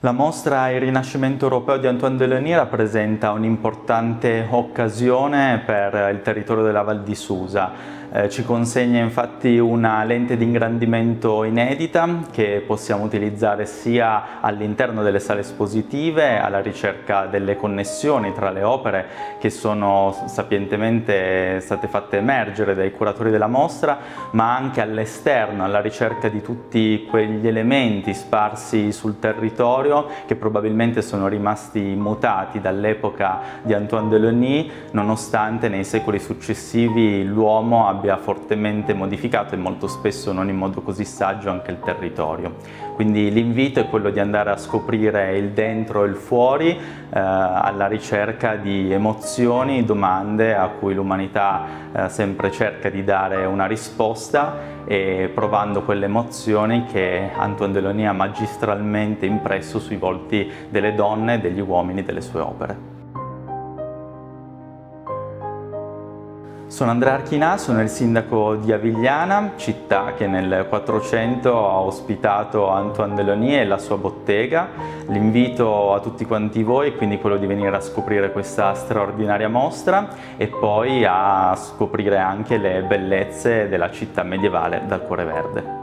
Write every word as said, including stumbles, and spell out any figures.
La mostra Il Rinascimento europeo di Antoine Delany rappresenta un'importante occasione per il territorio della Val di Susa. Eh, ci consegna infatti una lente di ingrandimento inedita che possiamo utilizzare sia all'interno delle sale espositive alla ricerca delle connessioni tra le opere che sono sapientemente state fatte emergere dai curatori della mostra, ma anche all'esterno alla ricerca di tutti quegli elementi sparsi sul territorio che probabilmente sono rimasti immutati dall'epoca di Antoine Delany, nonostante nei secoli successivi l'uomo abbia fortemente modificato e molto spesso non in modo così saggio anche il territorio. Quindi l'invito è quello di andare a scoprire il dentro e il fuori, eh, alla ricerca di emozioni, domande a cui l'umanità eh, sempre cerca di dare una risposta, e provando quelle emozioni che Antoine Delany ha magistralmente impresso sui volti delle donne e degli uomini delle sue opere. Sono Andrea Archinà, sono il sindaco di Avigliana, città che nel Quattrocento ha ospitato Antoine Delany e la sua bottega. L'invito a tutti quanti voi è quindi quello di venire a scoprire questa straordinaria mostra e poi a scoprire anche le bellezze della città medievale dal cuore verde.